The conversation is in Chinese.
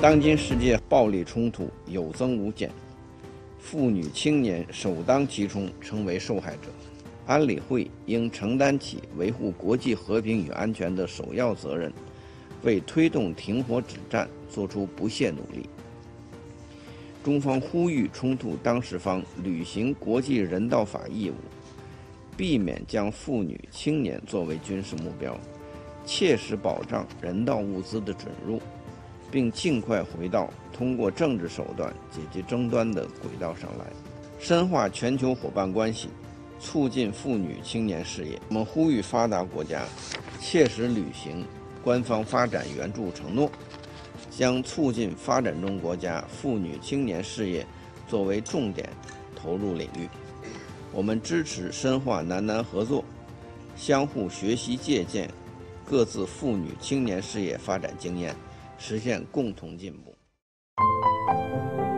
当今世界暴力冲突有增无减，妇女青年首当其冲，成为受害者。安理会应承担起维护国际和平与安全的首要责任，为推动停火止战做出不懈努力。中方呼吁冲突当事方履行国际人道法义务，避免将妇女青年作为军事目标，切实保障人道物资的准入，并尽快回到通过政治手段解决争端的轨道上来，深化全球伙伴关系，促进妇女青年事业。我们呼吁发达国家切实履行官方发展援助承诺，将促进发展中国家妇女青年事业作为重点投入领域。我们支持深化南南合作，相互学习借鉴各自妇女青年事业发展经验，实现共同进步。